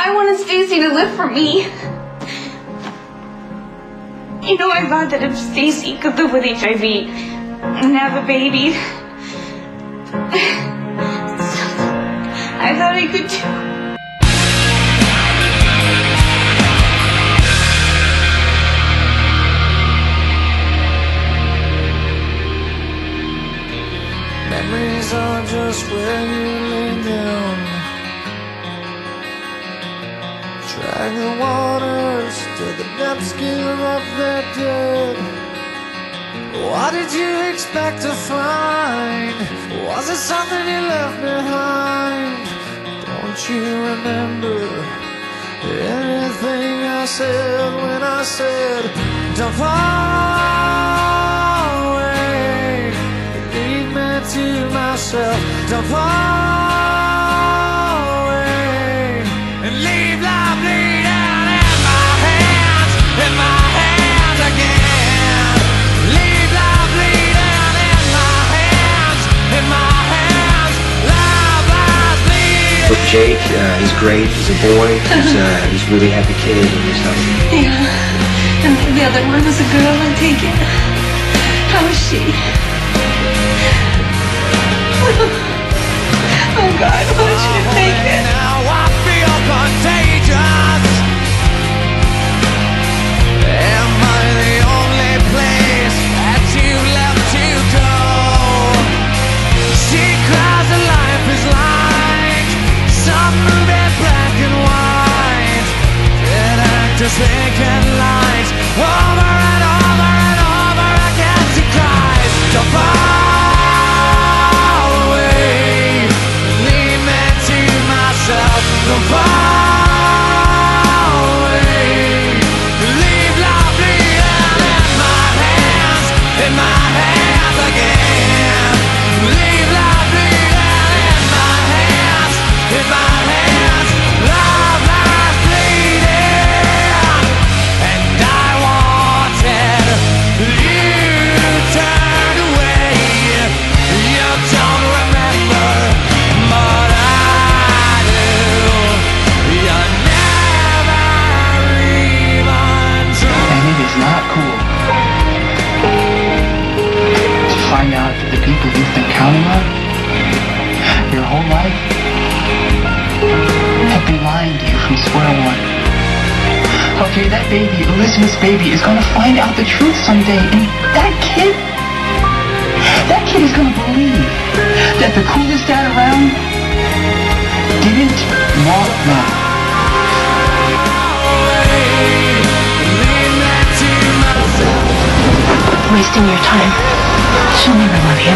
I wanted Stacy to live for me. You know, I thought that if Stacy could live with HIV and have a baby, I thought I could too. Memories are just where you lay down. Drag the waters to the depths, give up their dead. What did you expect to find? Was it something you left behind? Don't you remember anything I said when I said, don't fall away, leave me to myself. Don't fall away and leave life bleeding in my hands again. Leave life bleeding in my hands, life lies bleeding. With Jake, he's great, he's a boy, he's a really happy kid and stuff. Yeah, and the other one was a girl, I take it. How is she? Oh God, I want you to take it. Now I feel contagious. Am I the only place that you left to go? She cries that life is like some movie, black and white. Dead actors making lines over and over and over again. She cries, don't fall away, leave me to myself. Don't fall away, leave life bleeding in my hands again. Leave life bleeding in my hands, love lies bleeding. And I wanted you turned away. You don't remember, but I do. You never even tried. And it is not cool to find out that the people you've been counting on your whole life have been lying to you from square one. Okay, that baby, Elizabeth's baby, is gonna find out the truth someday, and that kid is gonna believe that the coolest dad around didn't want them. Wasting your time. She'll never love you.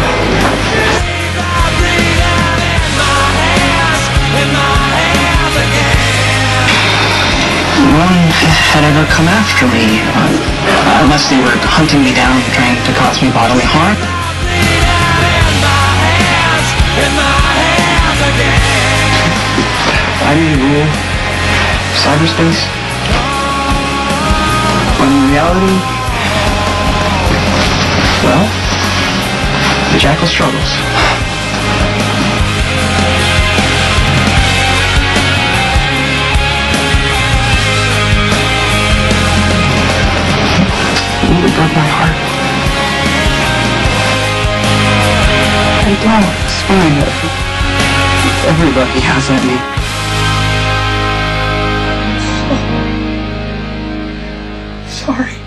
No one had ever come after me, unless they were hunting me down, trying to cause me bodily harm. I didn't rule cyberspace, when in reality, well, the jackal struggles. It broke my heart. I don't. It's fine. Everybody has that in me. Sorry.